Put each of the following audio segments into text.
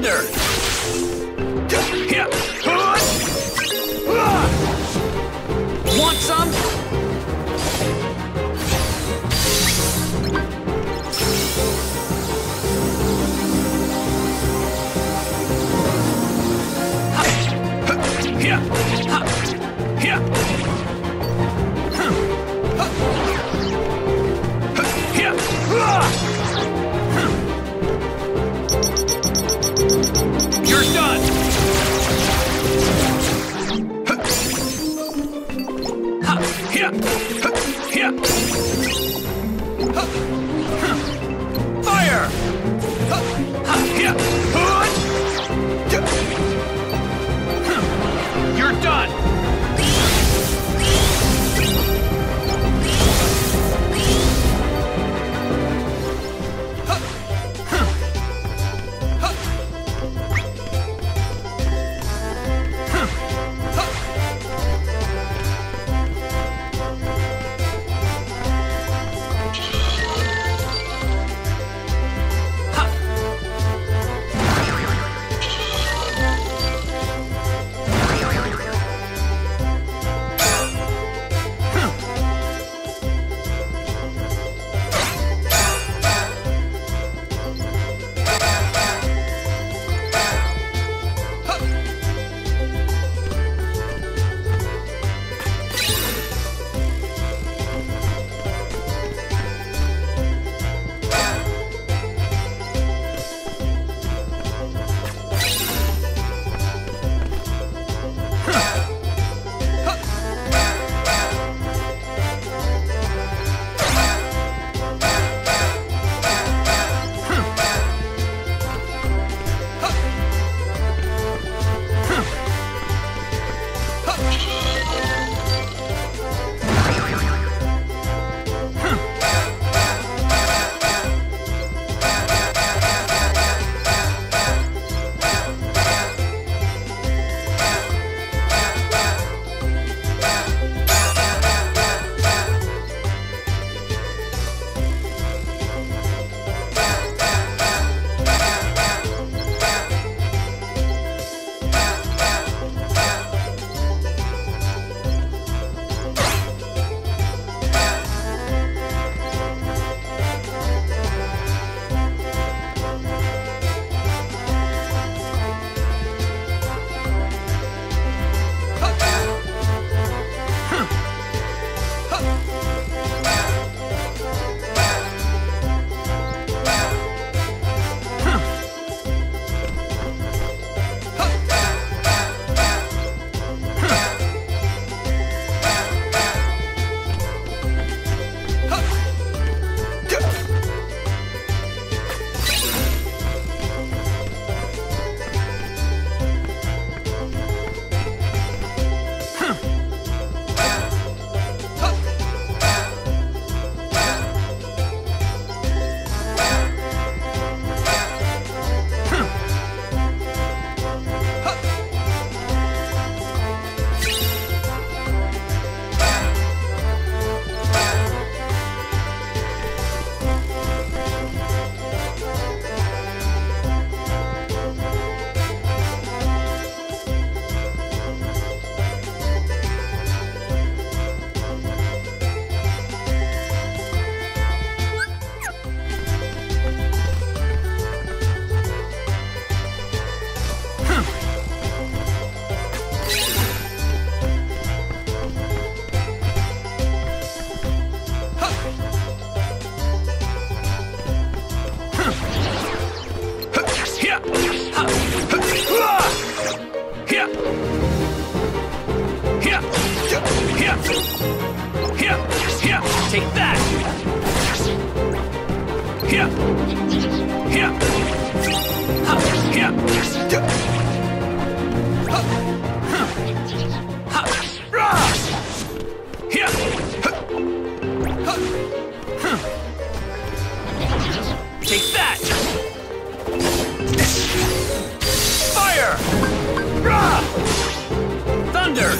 Thunder! Want some? You're done! Fire! You're done! Take that! Here! Here! Here! Take that! Fire! Thunder!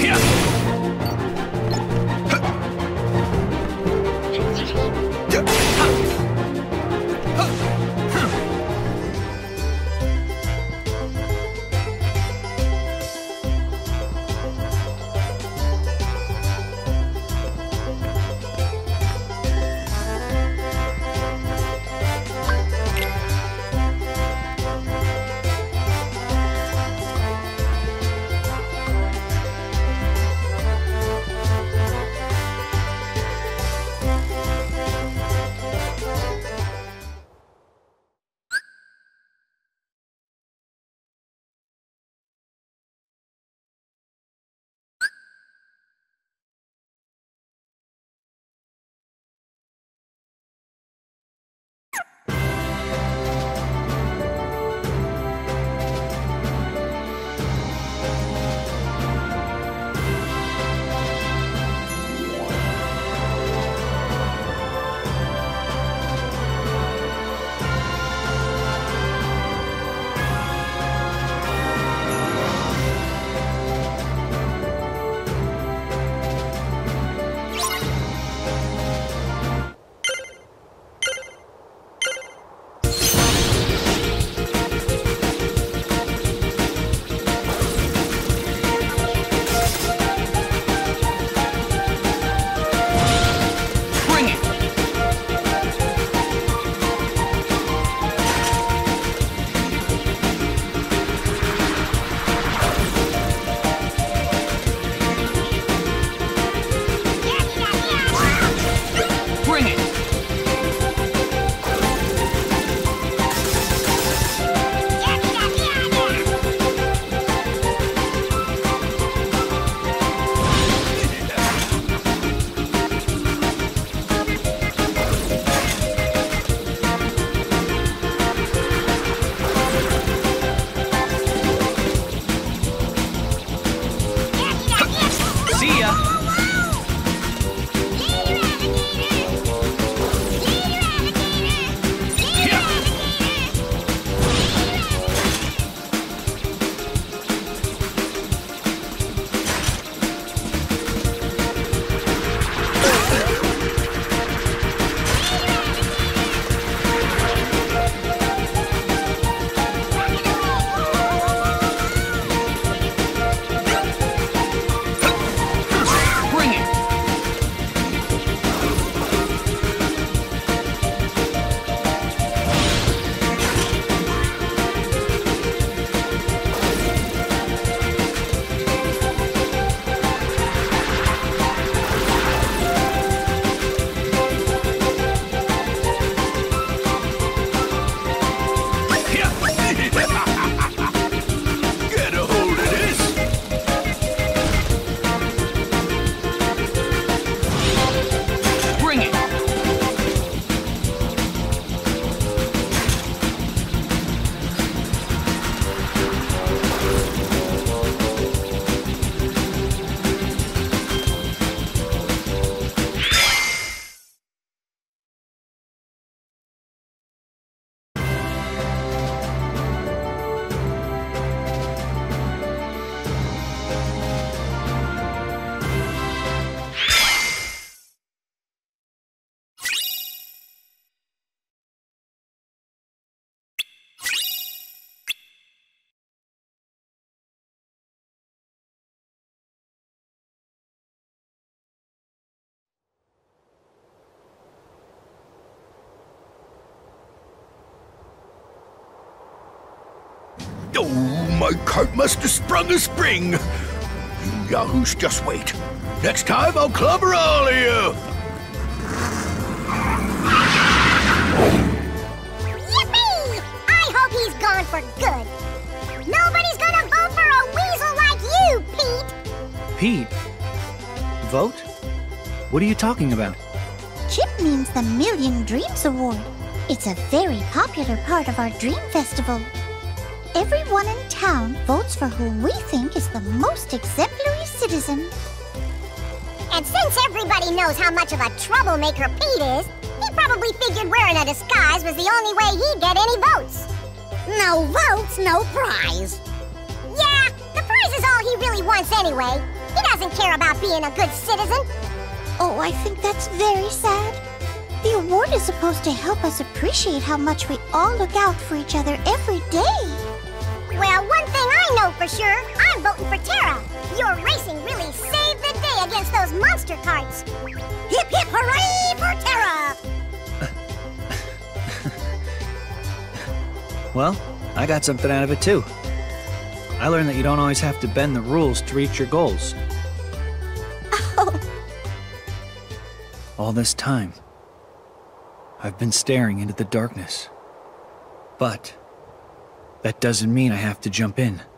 Yeah. Oh, my cart must have sprung a spring. You yahoos, just wait. Next time I'll clobber all of you. Yippee! I hope he's gone for good. Nobody's gonna vote for a weasel like you, Pete. Pete? Vote? What are you talking about? Chip means the Million Dreams Award. It's a very popular part of our Dream Festival. Everyone in town votes for who we think is the most exemplary citizen. And since everybody knows how much of a troublemaker Pete is, he probably figured wearing a disguise was the only way he'd get any votes. No votes, no prize. Yeah, the prize is all he really wants anyway. He doesn't care about being a good citizen. Oh, I think that's very sad. The award is supposed to help us appreciate how much we all look out for each other every day. Well, one thing I know for sure, I'm voting for Terra. Your racing really saved the day against those monster carts. Hip hip hooray for Terra! Well, I got something out of it too. I learned that you don't always have to bend the rules to reach your goals. Oh, All this time, I've been staring into the darkness. But that doesn't mean I have to jump in.